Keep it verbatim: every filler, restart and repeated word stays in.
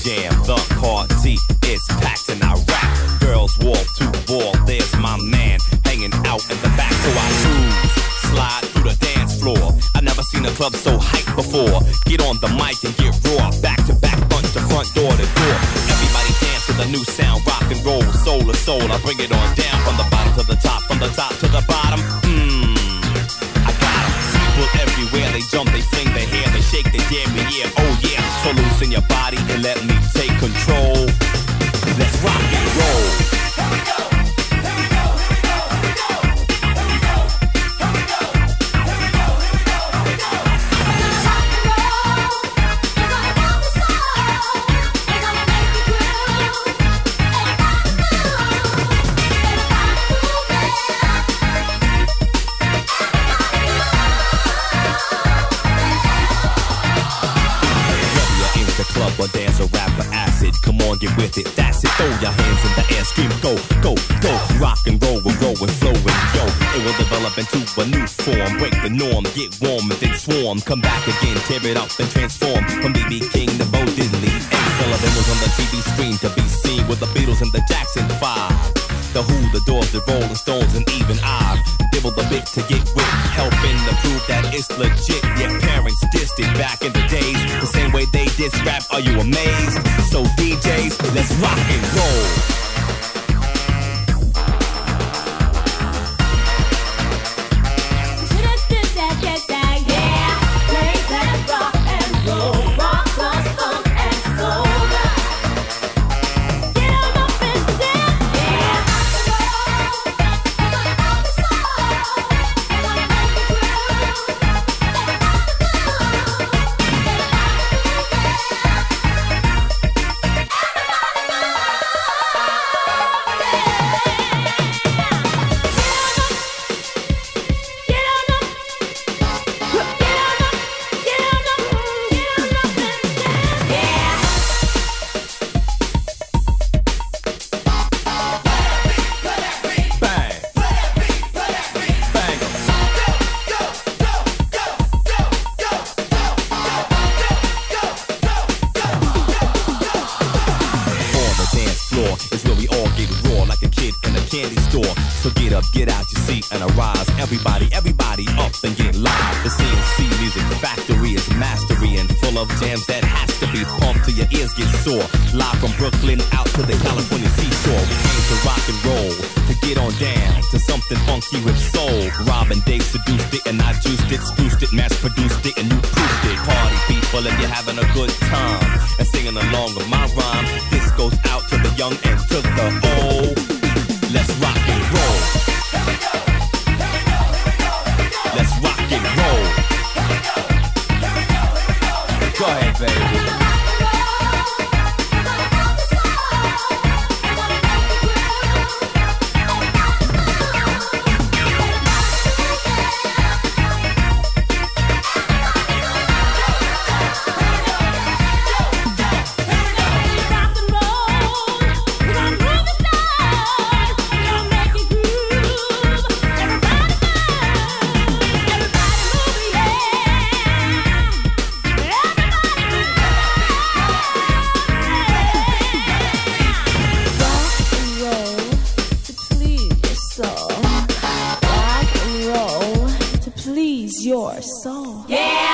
jam. The party is packed and I rap. Girls wall to wall, there's my man hanging out in the back. So I cruise, slide through the dance floor. I never seen a club so hyped before. Get on the mic and get raw, back to back, front to front, door to door. Everybody dance to the new sound, rock and roll, soul to soul. I bring it on down from the bottom to the top, from the top to the bottom. Mmm, I got 'em. People everywhere, they jump, they fling their hair, they shake their dairy, yeah, oh yeah. So loosen your body and let me take control. Let's rock and roll. Here we go. Here we go. Here we go. Here we go. Here we go. Here we go. Here we go. Here we go. Here we go. We're gonna rock and roll. We're gonna rock the soul. We're gonna make you groove. Everybody move. Everybody move it. Whether you're in the club or dance or rap or acid, come on, get with it. That's it. Throw your hands in the air, scream, go, go, go. Rock and roll, we're rolling, flowing, yo. It will develop into a new form. Break the norm, get warm and then swarm. Come back again, tear it up and transform. From B B King to Bo Diddley. And Sullivan was on the T V screen to be seen with the Beatles and the Jackson Five. The Who, the Doors, the Rolling Stones, and even I dibble the bit to get with, helping to prove that it's legit. Yeah, parents dissed it back in the days, the same way they diss rap. Are you amazed? So D Js, let's rock and roll. Everybody, everybody up and get live. The C and C Music Factory is mastery and full of jams that has to be pumped till your ears get sore. Live from Brooklyn out to the California seashore. We came to rock and roll, to get on down to something funky with soul. Rob and Dave seduced it and I juiced it, spruced it, mass produced it, and you proofed it. Party people, if you're having a good time and singing along with my rhyme, this goes out to the young and to the old. Let's rock and roll. Here we go. Let's rock and roll. Go ahead, baby. Your soul. Yeah.